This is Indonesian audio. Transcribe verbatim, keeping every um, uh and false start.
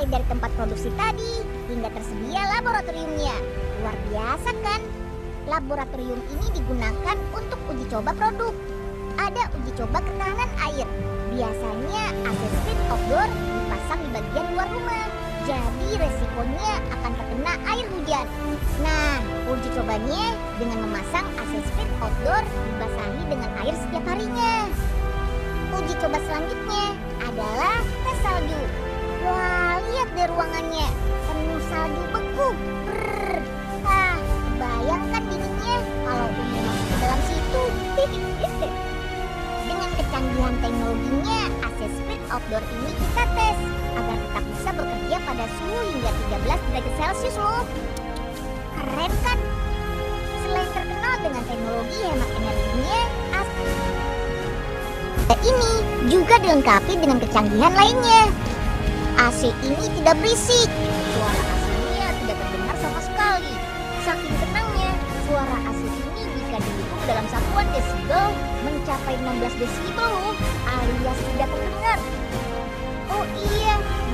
mulai dari tempat produksi tadi hingga tersedia laboratoriumnya. Luar biasa kan? Laboratorium ini digunakan untuk uji coba produk. Ada uji coba ketahanan air. Biasanya A C Split Outdoor dipasang di bagian luar rumah. Jadi resikonya akan terkena air hujan. Nah, uji cobanya dengan memasang A C Split Outdoor dibasahi dengan air setiap harinya. Uji coba selanjutnya adalah tes salju. Wah, lihat deh ruangannya, penuh salju beku. Brrr. Ah, bayangkan dinginnya kalau Umi masuk ke dalam situ. Dengan kecanggihan teknologinya, A C Split Outdoor ini kita tes agar tetap bisa bekerja pada suhu hingga tiga belas derajat Celcius loh. Keren kan? Selain terkenal dengan teknologi hemat energinya, A C ini juga dilengkapi dengan kecanggihan lainnya. A C ini tidak berisik. Suara A C-nya tidak terdengar sama sekali. Saking tenangnya, suara A C ini jika dihitung dalam satuan desibel mencapai enam belas desibel loh, alias tidak terdengar. Oh iya,